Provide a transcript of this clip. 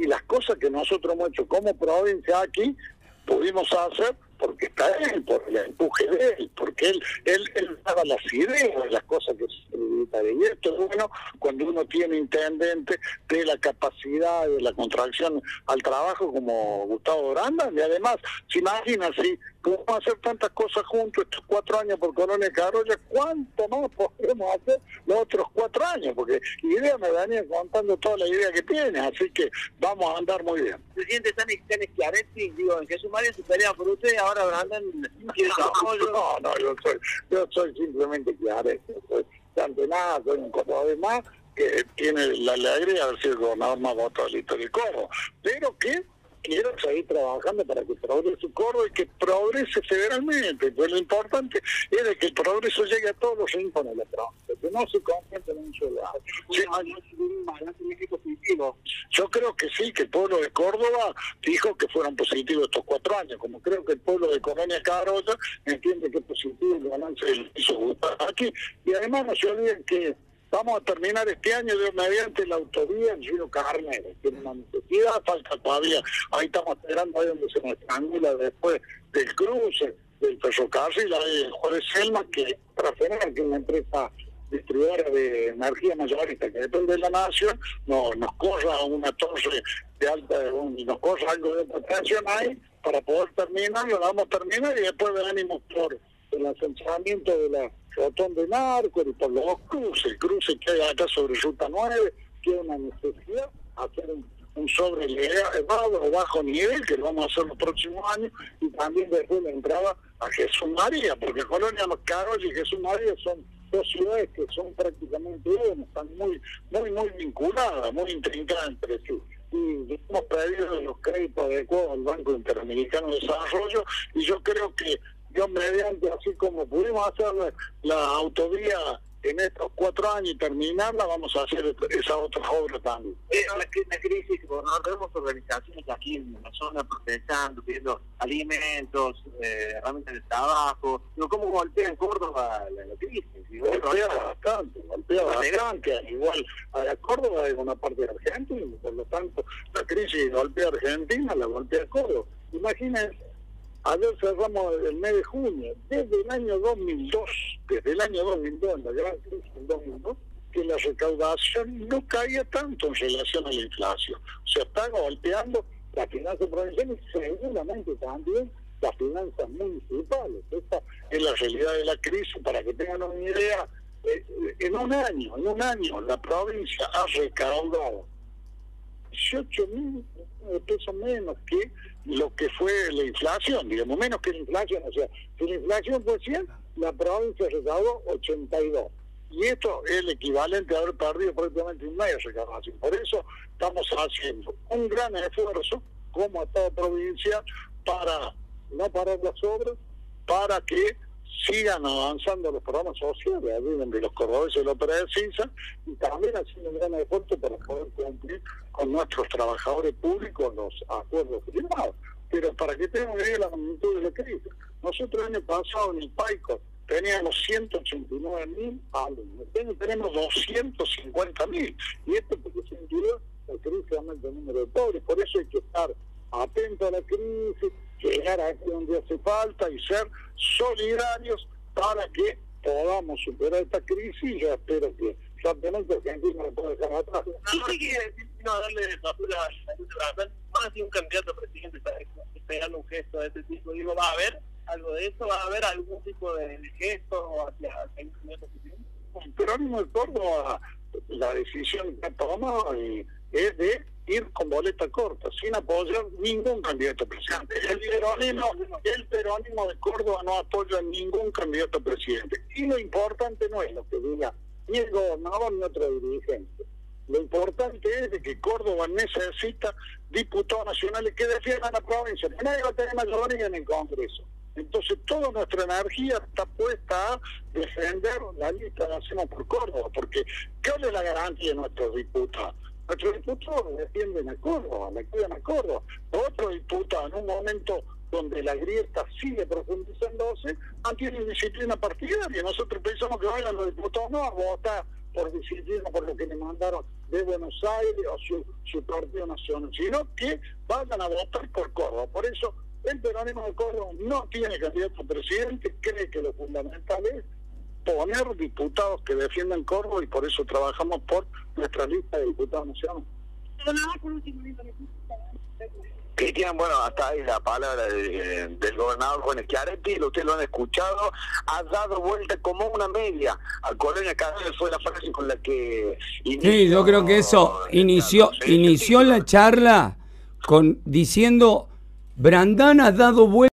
y las cosas que nosotros hemos hecho como provincia aquí, pudimos hacer porque está él, por el empuje de él, porque él daba las ideas de las cosas que se necesitan. Y esto es bueno cuando uno tiene intendente de la capacidad de la contracción al trabajo como Gustavo Duranda, y además, se imagina si podemos hacer tantas cosas juntos estos 4 años por Colonia Carolla, ¿cuánto más podemos hacer los otros 4 años? Porque idea me venía contando toda la idea que tiene, así que vamos a andar muy bien. Presidente, están Schiaretti, digo, en Jesús María se pelea por usted, ahora Brandon quiere su apoyo. No, yo soy simplemente Schiaretti, soy tanto nada, soy un cordobés más que tiene la alegría de haber sido el gobernador más votado de la historia de Córdoba, pero que quiero seguir trabajando para que progrese Córdoba y que progrese federalmente. Pues lo importante es de que el progreso llegue a todos los rincones de la provincia, que no se concentre en un solo lado. Yo creo que sí, que el pueblo de Córdoba dijo que fueron positivos estos 4 años, como creo que el pueblo de Colonia Carolla entiende que es positivo el balance del hizo Gustavo aquí. Y además no se olviden que vamos a terminar este año mediante la autovía en Giro Carnero. Tiene una necesidad, falta todavía, ahí estamos esperando ahí donde se nos estrangula después del cruce, del ferrocarril, ahí de Juárez Selma, que Trafener, que es una empresa distribuidora de energía mayorista que depende de la nación, nos corra una torre de alta, nos corra algo de alta tensión ahí para poder terminar, lo vamos a terminar y después venimos por el asentamiento de la rotonda de Narco y por los dos cruces, el cruce que hay acá sobre Ruta 9, que es una necesidad hacer un sobre elevado o bajo nivel, que lo vamos a hacer los próximos años, y también después la entrada a Jesús María, porque Colonia Carolla y Jesús María son 2 ciudades que son prácticamente uno, están muy vinculadas, muy intrincadas entre sí. Y hemos pedido los créditos adecuados al Banco Interamericano de Desarrollo, y yo creo que Dios mediante, así como pudimos hacer la autovía en estos 4 años y terminarla, vamos a hacer esas otras obras también. La crisis, no tenemos organizaciones aquí en la zona protestando, pidiendo alimentos, herramientas de trabajo. ¿Cómo golpea en Córdoba la crisis? Golpea bastante, igual a Córdoba es una parte de Argentina, por lo tanto la crisis golpea a Argentina, la golpea a Córdoba. Imagínense, ayer cerramos el mes de junio, desde el año 2002, la gran crisis del 2002, que la recaudación no caía tanto en relación a la inflación. O sea, está golpeando las finanzas provinciales y seguramente también las finanzas municipales. Esta es la realidad de la crisis. Para que tengan una idea, en un año la provincia ha recaudado 18.000 pesos menos que lo que fue la inflación, digamos, menos que la inflación. O sea, si la inflación fue 100, la provincia recaudó 82. Y esto es el equivalente a haber perdido prácticamente un mes de recaudación. Por eso estamos haciendo un gran esfuerzo, como a toda provincia, para no parar las obras, para que sigan avanzando los programas sociales, allí donde los cordobeses lo precisan, y también haciendo un gran esfuerzo para poder cumplir con nuestros trabajadores públicos los acuerdos firmados. Pero para que tengan una idea de la magnitud de la crisis, nosotros el año pasado en el PAICO teníamos 189.000 alumnos, tenemos 250.000, y esto porque se incluyó la crisis aumenta el número de pobres. Por eso hay que estar atento a la crisis, llegar aquí donde hace falta y ser solidarios para que podamos superar esta crisis. Y yo espero que rápidamente Argentina lo pueda dejar atrás. No darle basura a más de un candidato a presidente está esperando un gesto de este tipo. Digo, ¿va a haber algo de eso? ¿Va a haber algún tipo de gesto hacia un candidato a presidente? El peronismo de Córdoba, la decisión que ha tomado es de ir con boleta corta, sin apoyar ningún candidato a presidente. El peronismo de Córdoba no apoya a ningún candidato a presidente. Y lo importante no es lo que diga ni el gobernador ni otro dirigente. Lo importante es de que Córdoba necesita diputados nacionales que defiendan la provincia. Nadie va a tener mayoría en el Congreso. Entonces toda nuestra energía está puesta a defender la lista de Hacemos por Córdoba, porque ¿cuál es la garantía de nuestros diputados? Nuestros diputados defienden a Córdoba, le cuidan a Córdoba. Otros diputados, en un momento donde la grieta sigue profundizándose, mantienen disciplina partidaria. Nosotros pensamos que vayan los diputados no a votar por disciplina, por lo que le mandaron de Buenos Aires o su partido nacional, sino que vayan a votar por Córdoba. Por eso el peronismo de Córdoba no tiene candidato a presidente, cree que lo fundamental es poner diputados que defiendan Córdoba y por eso trabajamos por nuestra lista de diputados nacionales. Cristian, bueno, hasta ahí la palabra del gobernador Juan Schiaretti, ustedes lo han escuchado, ha dado vuelta como una media a Colonia Canelones, fue la frase con la que inició, sí, yo creo que eso inició la charla diciendo Brandán ha dado vuelta